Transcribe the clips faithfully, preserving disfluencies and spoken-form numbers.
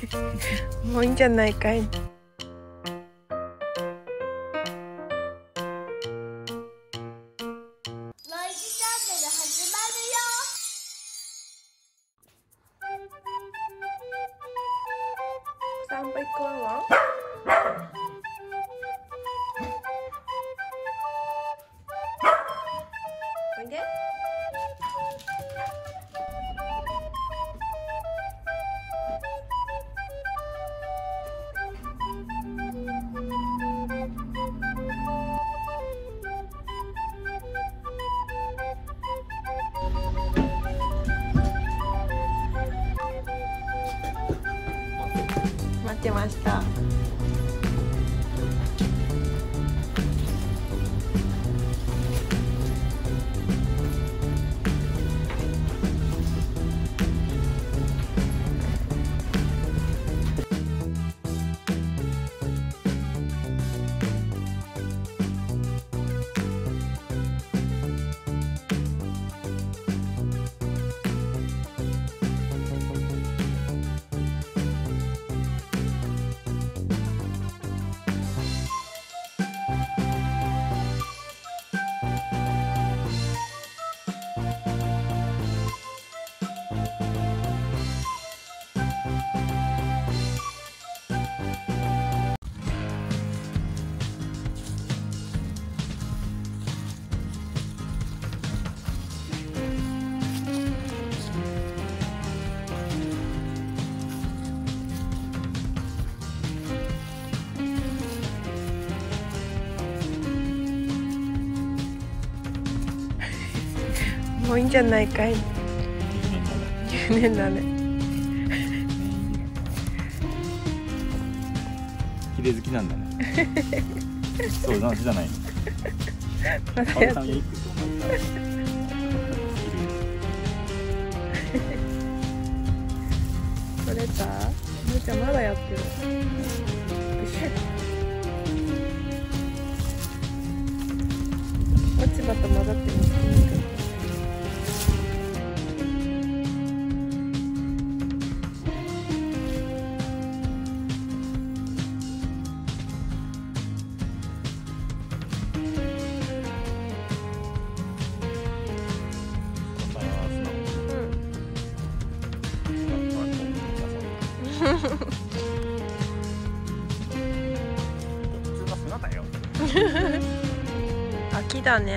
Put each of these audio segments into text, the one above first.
もういいんじゃないかい。散歩行くわ。おいで。待ってました。もういいんじゃないかい。じゅうねんだね。 綺麗好きなんだね。そうなんじゃないの。 まだやってる。取れた？むーちゃんまだやってる。落ち葉と混ざってます。秋だね。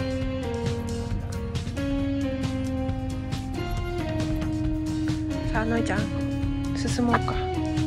さあ、のいちゃん進もうか。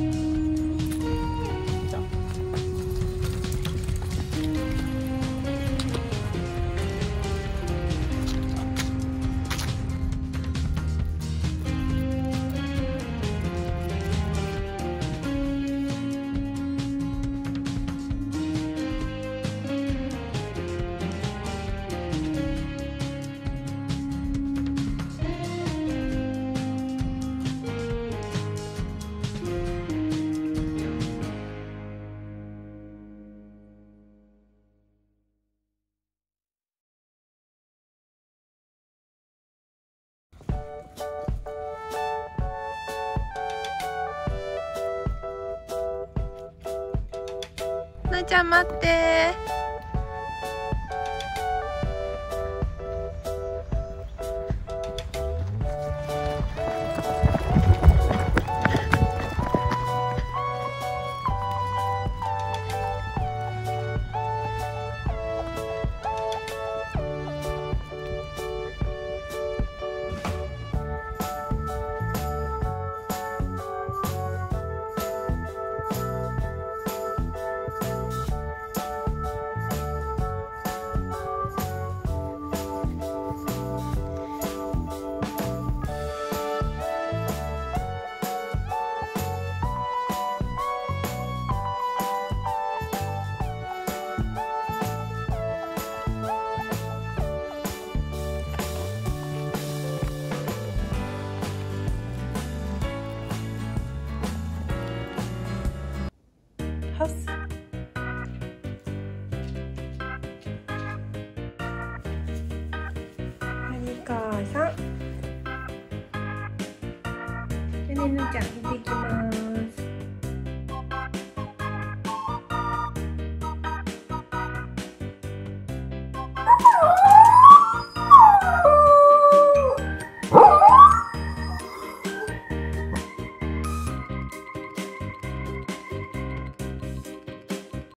のいちゃん待ってー。はっ何かさん。でね、ぬーちゃん見ていきます。 う